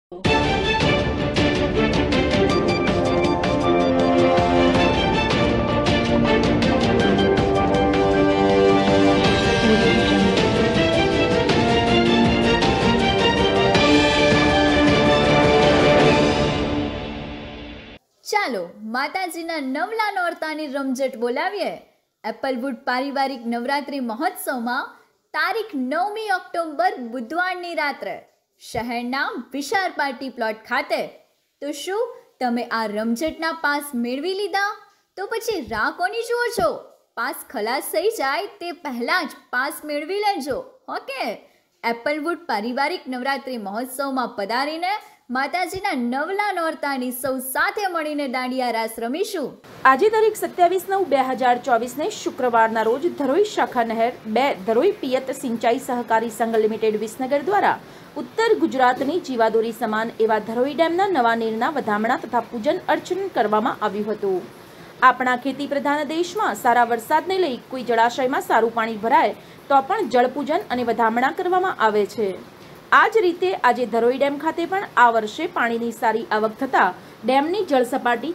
ચાલો માતાજીના નવલા નોરતાની રમઝટ બોલાવીએ. એપલવુડ પારિવારિક નવરાત્રિ મહોત્સવમાં તારીખ 9મી ઓક્ટોબર બુધવારની રાત્રે શહેરના વિશાળ પાર્ટી પ્લોટ ખાતે. તો શું તમે આ રમઝટના પાસ મેળવી લીધા? તો પછી રાહ કોની જુઓ છો? પાસ ખલાસ થઈ જાય તે પહેલાં જ પાસ મેળવી લેજો. ઓકે, એપલવુડ પારિવારિક નવરાત્રિ મહોત્સવમાં પધારીને માતાજીના નવલા નોરતાની સૌ સાથે મળીને દાંડિયા રાસ રમીશું. આજે તારીખ 27/9/2024 શુક્રવારના રોજ ધરોઈ શાખા નહેર 2 ધરોઈ પિયત સિંચાઈ સહકારી સંઘ લિમિટેડ વિસનગર દ્વારા ઉત્તર ગુજરાતની જીવાદોરી સમાન એવા ધરોઈ ડેમના નવા નીરના વધામણા તથા પૂજન અર્ચન કરવામાં આવ્યું હતું. આપણા ખેતી પ્રધાન દેશમાં સારા વરસાદને લઈ કોઈ જળાશયમાં સારું પાણી ભરાય તો પણ જળપૂજન અને વધામણા કરવામાં આવે છે. આ જ રીતે આજે ધરોઈ ડેમ ખાતે પણ આ વર્ષે પાણીની સારી આવક થતાં ડેમની જળ સપાટી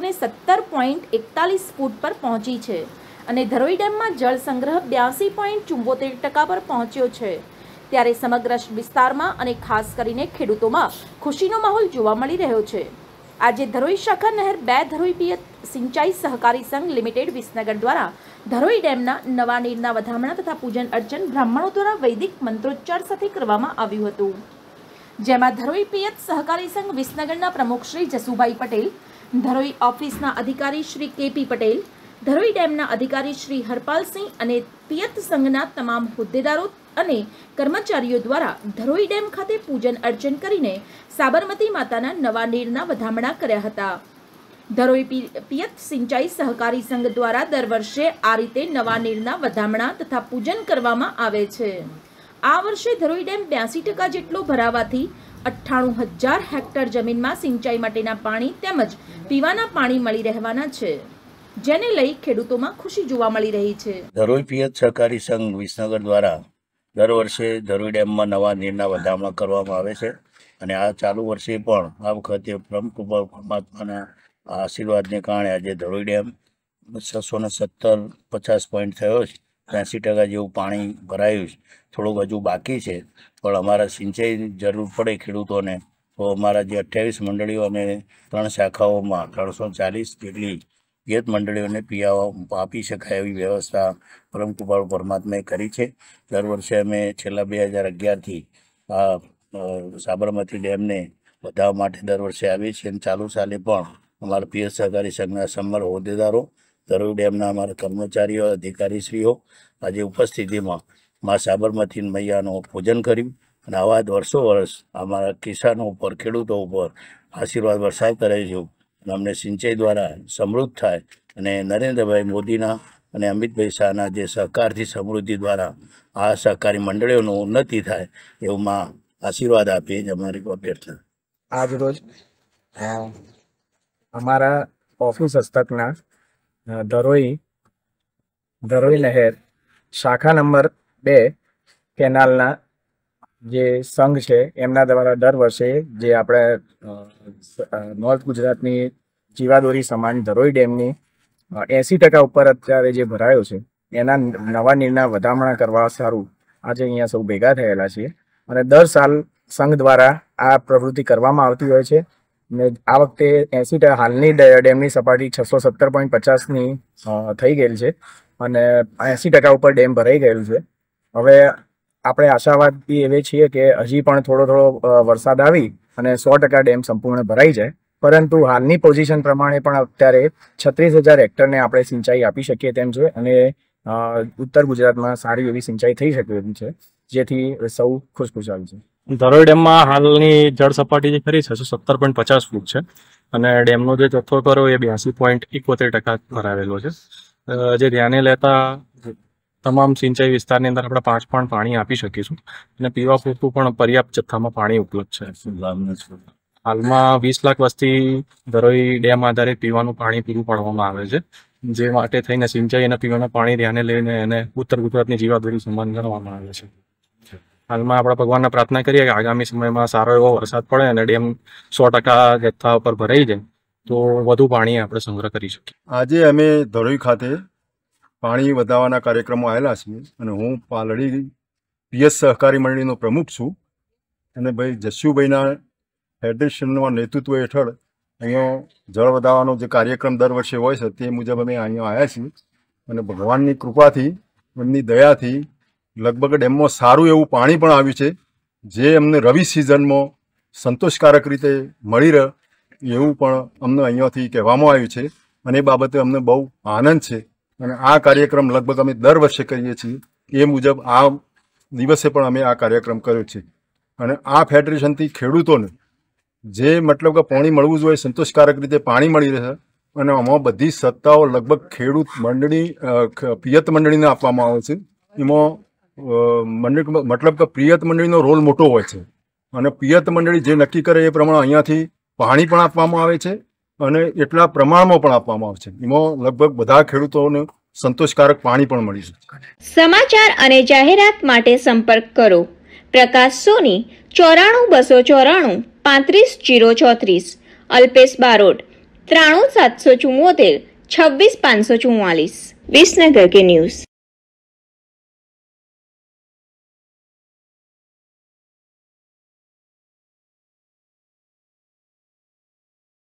617.41 ફૂટ પર પહોંચી છે અને ધરોઈ ડેમમાં જળ સંગ્રહ 82.74% પર પહોંચ્યો છે. ત્યારે સમગ્ર વિસ્તારમાં અને ખાસ કરીને ખેડૂતોમાં ખુશીનો માહોલ જોવા મળી રહ્યો છે. આજે ધરોઈ શાખા નહેર 2 ધરોઈ પિયત સિંચાઈ સહકારી સંઘ લિમિટેડ વિસનગર દ્વારા ધરોઈ ડેમના નવા નીરના વધામણા તથા પૂજન અર્ચન બ્રાહ્મણો દ્વારા વૈદિક મંત્રોચ્ચાર સાથે કરવામાં આવ્યું હતું. જેમાં ધરોઈ પિયત સહકારી સંઘ વિસનગરના પ્રમુખ શ્રી જસુભાઈ પટેલ, ધરોઈ ઓફિસના અધિકારી શ્રી કેપી પટેલ, ધરોઈ ડેમના અધિકારી શ્રી હરપાલસિંહ અને પિયત સંઘના તમામ હોદ્દેદારો અને કર્મચારીઓ દ્વારા ધરોઈ ડેમ ખાતે પૂજન અર્ચન કરીને સાબરમતી માતાના નવા નીરના વધામણા કર્યા હતા. ધરોઈ પિયત સિંચાઈ સહકારી સંઘ દ્વારા દર વર્ષે આ રીતે નવા નીરના વધામણા તથા પૂજન કરવામાં આવે છે. આ વર્ષે ધરોઈ ડેમ 82% જેટલો ભરાવાથી 98,000 હેક્ટર જમીનમાં સિંચાઈ માટેના પાણી તેમજ પીવાના પાણી મળી રહેવાના છે, જેને લઈ ખેડૂતોમાં ખુશી જોવા મળી રહી છે. ધરોઈ પિયત સહકારી સંઘ વિસનગર દ્વારા દર વર્ષે ધરોઈ ડેમમાં નવા નીરના વધામણા કરવામાં આવે છે અને આ ચાલુ વર્ષે પણ આ વખતે પરમાત્માના આશીર્વાદને કારણે આજે ધરોઈ ડેમ 617.50 પોઈન્ટ થયો છે. 80% જેવું પાણી ભરાયું છે. થોડુંક હજુ બાકી છે, પણ અમારા સિંચાઈની જરૂર પડે ખેડૂતોને તો અમારા જે 28 મંડળીઓ અને 3 શાખાઓમાં 340 જેટલી પિયત મંડળીઓને પીવા આપી શકાય એવી વ્યવસ્થા પરમકૃપાળુ પરમાત્માએ કરી છે. દર વર્ષે અમે છેલ્લા 2011થી આ સાબરમતી ડેમને વધારવા માટે દર વર્ષે આવીએ છીએ અને ચાલુ સાલે પણ અમારા પિયત સહકારી સંઘના સમગ્ર હોદ્દેદારો, ધરોઈ ડેમના અમારા કર્મચારીઓ, અધિકારીશ્રીઓ આજે ઉપસ્થિતિમાં મા સાબરમતી મૈયાનું પૂજન કર્યું અને આવા જ વર્ષો વર્ષ અમારા કિસાનો ઉપર, ખેડૂતો ઉપર આશીર્વાદ વરસાદ કરે છે અને અમને સિંચાઈ દ્વારા સમૃદ્ધ થાય અને નરેન્દ્રભાઈ મોદીના અને અમિતભાઈ શાહના જે સહકારથી સમૃદ્ધિ દ્વારા આ સહકારી મંડળીઓનું ઉન્નતિ થાય એવું માં આશીર્વાદ આપીએ જ અમારી અભ્યર્થના. આજ રોજ અમારા ઓફિસ હસ્તકના ધરોઈ નહેર શાખા નંબર 2 કેનાલના જે સંઘ છે એમના દ્વારા દર વર્ષે જે આપણે નોર્થ ગુજરાતની જીવાદોરી સમાન ધરોઈ ડેમની 80% ઉપર અત્યારે જે ભરાયો છે એના નવા નીરના વધામણા કરવા સારું આજે અહીંયા સૌ ભેગા થયેલા છીએ અને દર સાલ સંઘ દ્વારા આ પ્રવૃત્તિ કરવામાં આવતી હોય છે. ને આ વખતે 80% હાલની ડેમની સપાટી 617.50ની થઈ ગયેલ છે અને 80% ઉપર ડેમ ભરાઈ ગયેલું છે. હવે આપણે આશાવાદી એવે છીએ કે હજી પણ થોડો વરસાદ આવી અને 100% ડેમ સંપૂર્ણ ભરાઈ જાય, પરંતુ હાલની પોઝિશન પ્રમાણે પણ અત્યારે 36,000 હેક્ટરને આપણે સિંચાઈ આપી શકીએ તેમ છે અને ઉત્તર ગુજરાતમાં સારી એવી સિંચાઈ થઈ શકે એમ છે, જેથી સૌ ખુશખુશાલ છે. ધરોઈ ડેમમાં હાલની જળ સપાટી જે ખરી 617.50 ફૂટ છે અને ડેમનો જે જથ્થો કરો એ 82.71% ભરાવેલો છે. જે ધ્યાને લેતા તમામ સિંચાઈ વિસ્તારની અંદર આપણે 5 પણ પાણી આપી શકીશું અને પીવા પૂરતું પણ પર્યાપ્ત જથ્થામાં પાણી ઉપલબ્ધ છે. હાલમાં 20 લાખ વસ્તી ધરોઈ ડેમ આધારિત પીવાનું પાણી પૂરું પાડવામાં આવે છે, જે માટે થઈને સિંચાઈ અને પીવાના પાણી ધ્યાને લઈને એને ઉત્તર ગુજરાતની જીવાદોરી સમાન ગણવામાં આવે છે. હાલમાં આપણે ભગવાનને પ્રાર્થના કરીએ કે આગામી સમયમાં સારો એવો વરસાદ પડે અને ડેમ 100% જથ્થા ઉપર ભરાઈ જાય તો વધુ પાણી આપણે સંગ્રહ કરી શકીએ. આજે અમે ધરોઈ ખાતે પાણી વધારવાના કાર્યક્રમો આવેલા છીએ અને હું પાલડી પીએસ સહકારી મંડળીનો પ્રમુખ છું અને ભાઈ જસ્યુભાઈના ફેડરેશનના નેતૃત્વ હેઠળ અહીંયા જળ વધારવાનો જે કાર્યક્રમ દર વર્ષે હોય છે તે મુજબ અમે અહીંયા આવ્યા છીએ અને ભગવાનની કૃપાથી એમની દયાથી લગભગ ડેમમાં સારું એવું પાણી પણ આવ્યું છે જે અમને રવિ સિઝનમાં સંતોષકારક રીતે મળી રહે એવું પણ અમને અહીંયાથી કહેવામાં આવ્યું છે અને એ બાબતે અમને બહુ આનંદ છે અને આ કાર્યક્રમ લગભગ અમે દર વર્ષે કરીએ છીએ એ મુજબ આ દિવસે પણ અમે આ કાર્યક્રમ કર્યો છે અને આ ફેડરેશનથી ખેડૂતોને જે મતલબ કે પાણી મળવું જોઈએ સંતોષકારક રીતે પાણી મળી રહે અને આમાં બધી સત્તાઓ લગભગ ખેડૂત મંડળી પિયત મંડળીને આપવામાં આવે છે. એમાં મતલબ કે પિયત મંડળીનો રોલ મોટો હોય છે અને પિયત મંડળી જે નક્કી કરે એ પ્રમાણે અહીંયાથી પાણી પણ આપવામાં આવે છે અને એટલા પ્રમાણમાં પણ આપવામાં આવે છે. એમાં લગભગ બધા ખેડૂતોને સંતોષકારક પાણી પણ મળી છે. સમાચાર અને જાહેરાત માટે સંપર્ક કરો પ્રકાશ સોની 94 294 35 034, અલ્પેશ બારોટ 93 774 26 544. વિસનગર કે ન્યૂઝ.